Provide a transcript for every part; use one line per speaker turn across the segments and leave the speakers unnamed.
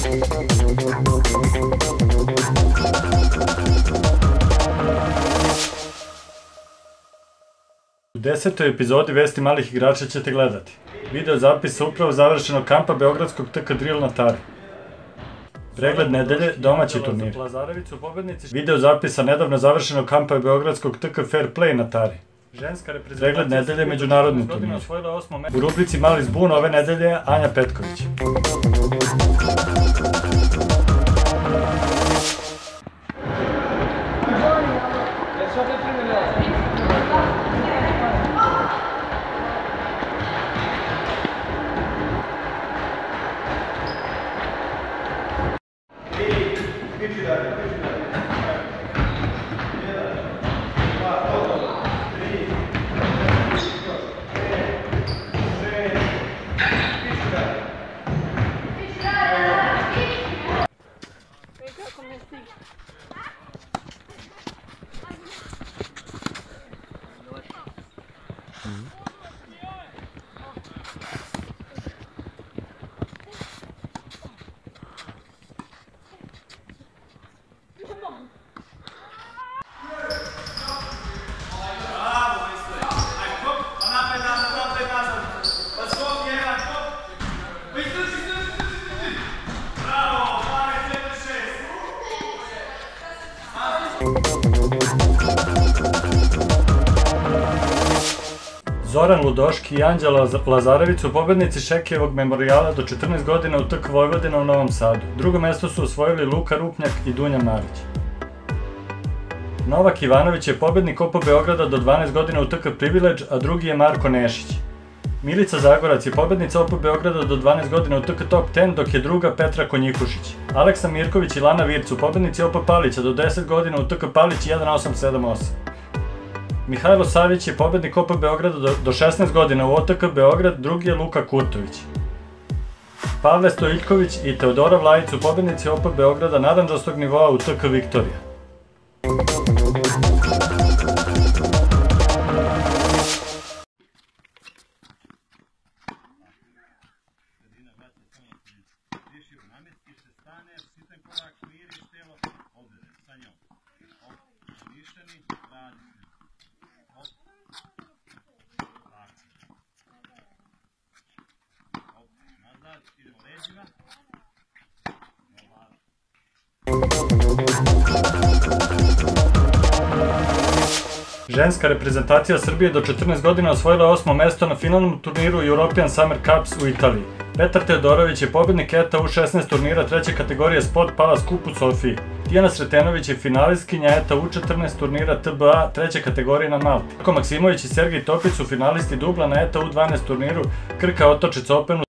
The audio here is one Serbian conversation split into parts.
U 10. epizodi Vesti malih igrača ćete gledati video zapis upravo završenog kampa beogradskog TK Drill na Tari. Pregled nedelje, domaći turnir. Video zapisa nedavno završenog kampa beogradskog TK Fair Play na Tari. Pregled nedelje, međunarodni turnir. U rubrici Mali zbun ove nedelje je Anja Petković. Zoran Ludoški i Anđela Lazarević su pobednici Šekijevog memorijala do 14 godina u TK Vojvodina u Novom Sadu. Drugo mesto su osvojili Luka Rupnjak i Dunja Marić. Novak Ivanović je pobednik OP Beograda do 12 godina u TK Privilege, a drugi je Marko Nešić. Milica Zagorac je pobednica OP Beograda do 12 godina u TK Top 10, dok je druga Petra Konjikušić. Aleksa Mirković i Lana Virc su pobednici OP Palića do 10 godina u TK Palić 1878. Mihajlo Savić je pobednik OP Beograda do 16 godina u OTK Beograd, drugi je Luka Kurtović. Pavle Stojiljković i Teodora Vlajić su pobednici OP Beograda narandžastog nivoa u TK Viktorija. Ženska reprezentacija Srbije do 14 godina osvojila 8. mesto na finalnom turniru European Summer Cups u Italiji. Petar Teodorović je pobednik ETA U16 turnira treće kategorije Sport Palace Cup u Sofiji. Tijana Sretenović je finalistkinja ETA U14 turnira TBA treće kategorije na Malti. Marko Maksimović i Sergej Topić su finalisti dubla na ETA U12 turniru Krka Otočec Open.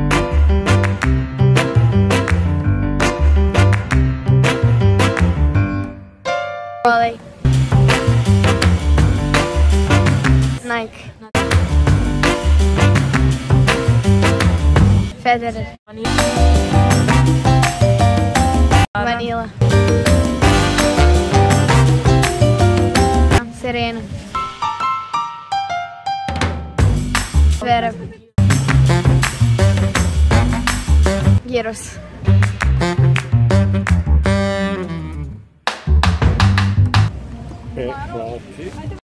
Nike. Federer. Vanilla. Serena. Zverev. Gyros.
Hvala ti.